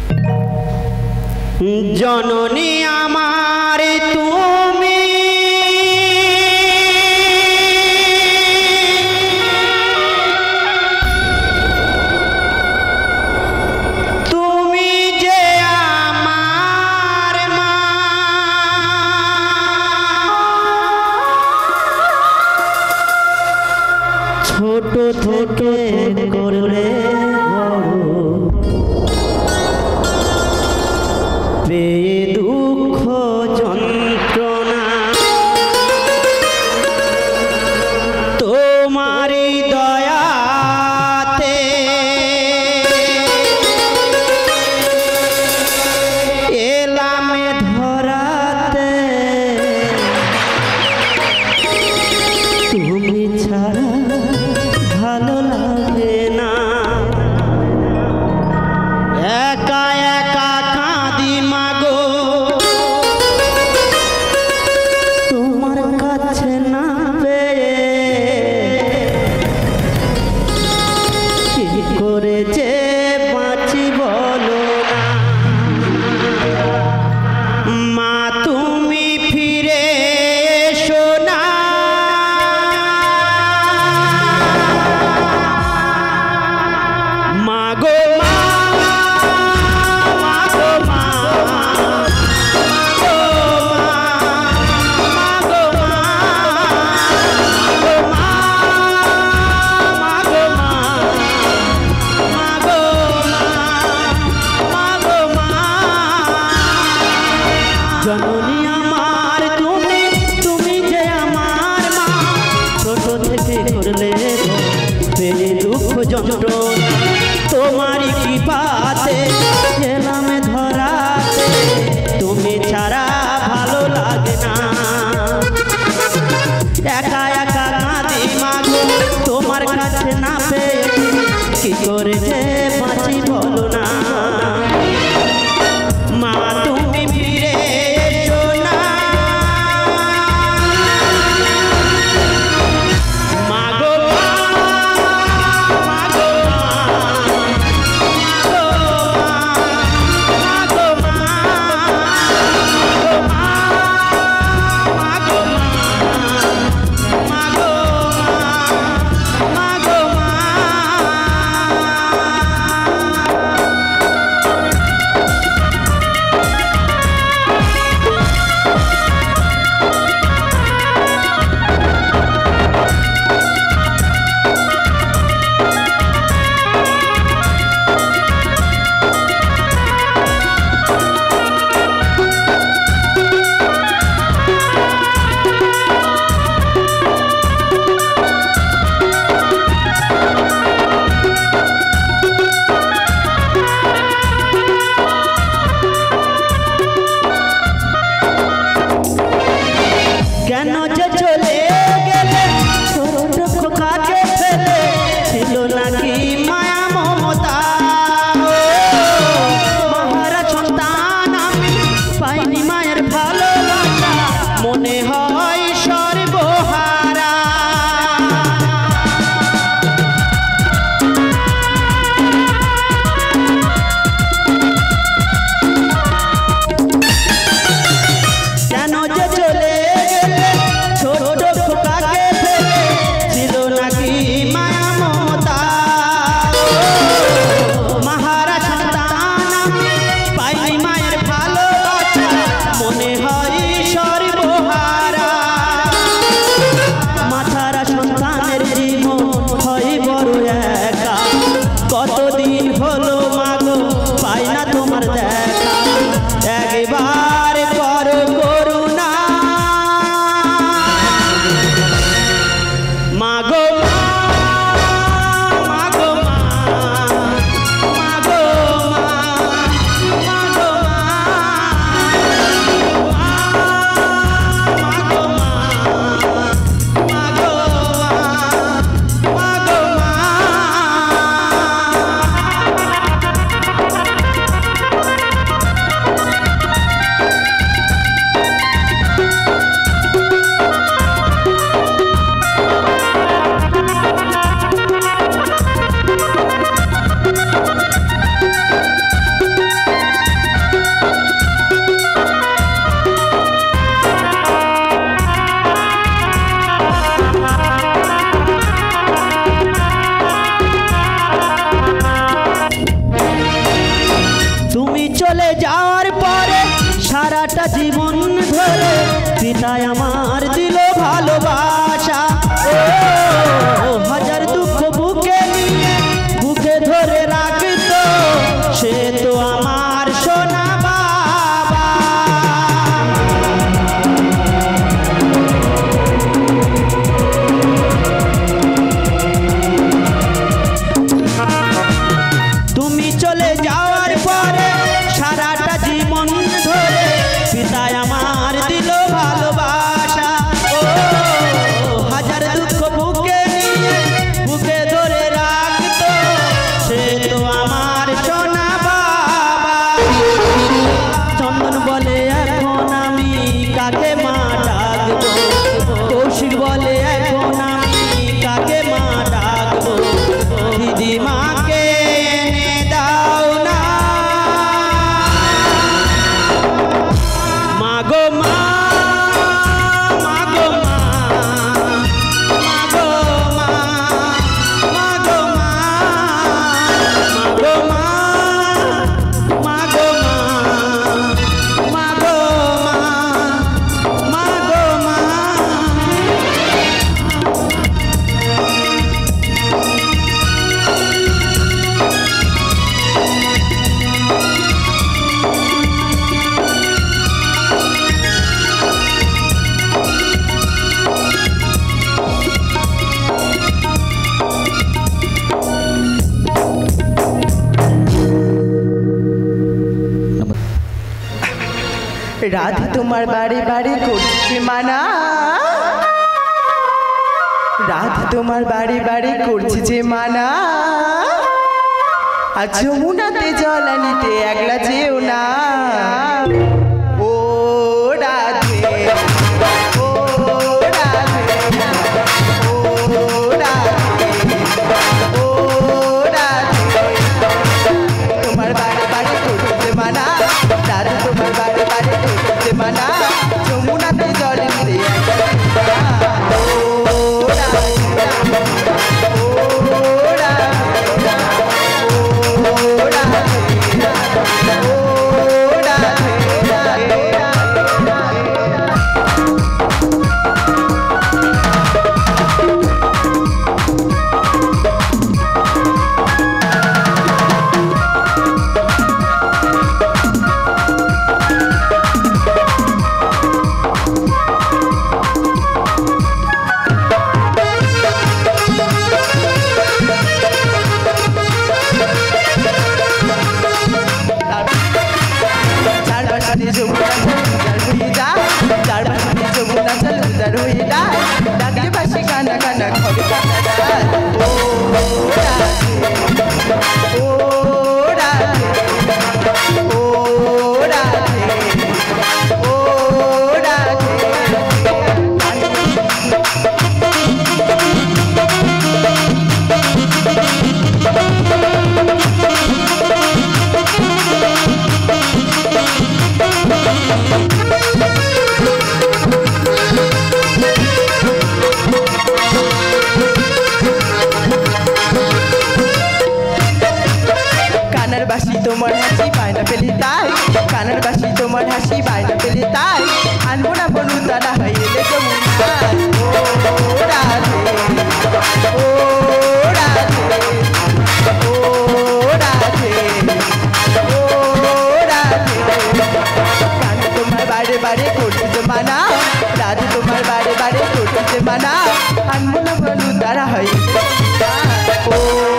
जननी आमार तुमी तुमी जे आमार मा छोट थेके करले পেয়ে দুঃখ যন্ত্রণা তোমারই দয়াতে এলামে ধরাতে তুমি ছাড়া ভালো লাগে না একা একা কাঁদি মাগো তোমার কাছে না পেয়ে কি করে যে বাঁচি বলো না মা তুমি ফিরে এসো না মাগো जननी आमार तुमी तुमी जे आमार मा छोट थेके करले पेये दुःख যন্ত্রণা তোমারই কৃপাতে এলাম ধরাতে তুমি ছাড়া ভালো লাগে না একা একা কাঁদি মাগো তোমার কাছে না পেয়ে কি করে যে বাঁচি বলো না মা তুমি ফিরে এসো না মাগো মাগো কেন যে চলে গেলে ছোট খোকাকে ফেলে ছিল নাকি মায়া মমতা মহারা সন্তান আমি পাইনি মায়ের ভালোবাসা মনে হয় সর্বহারা কেন যে চলে ছোট খোকাকে ফেলে ছিল নাকি মায়া মমতা মহারা সন্তান আমি পাইনি মায়ের ভালোবাসা মনে হয় সর্বহারা মাথারা সন্তানের জীবন হয় বড় একা কতদিন হলো মাগো পাই না তোমার দেখা একবার করো করুণা মাগো মাগো মাগো মাগো মাগো সারাটা জীবন ধরে পিতায় আমার দিল ভালোবাসা হাজার দুঃখ বুকে নিয়ে বুকে ধরে রাখতো সে তো আমার সোনা বাবা তুমি চলে যাওয়ার পরে সারাটা জীবন ধরে পিতায় আমার দিল ভালোবাসা হাজার দুঃখ বুকে নিয়ে বুকে ধরে রাখতো সে তো আমার সোনা বাবা চন্দন বলে এখন আমি কাকে মা ডাকবো কৌশিক বলে এখন আমি কাকে মা ডাকবো দিদিমাকে এনে দাও না মাগো মা মাগো মা মাগো মা মাগো মা মাগো মা মাগো মা মাগো মা মাগো মা রাধা তোমার বাড়ি বাড়ি করছে মানা রাধা তোমার বাড়ি বাড়ি করছে যে মানা আর যমুনাতে জল আনিতে একলা যেও না ও রাধে ও রাধে ও রাধে ও রাধে তোমার বাড়ি বাড়ি করছে মানা রাধা তোমার বাড়ি বাড়ি করছে মানা যমুনাতে জল আনিতে একলা তোমার হাসি বাইনা পেলি তাই কানের বাসি তোমার হাসি বাইনা পেলি তাই আনবো না বনু তারা হইলে যমুনা ও রাধে ও রাধে ও রাধে ও রাধে কান তোমার বাড়ি বাড়ি করতে মানা রাধে তোমার বাড়ি বাড়ি করতে মানা আনবো না বনু তারা হইলে ও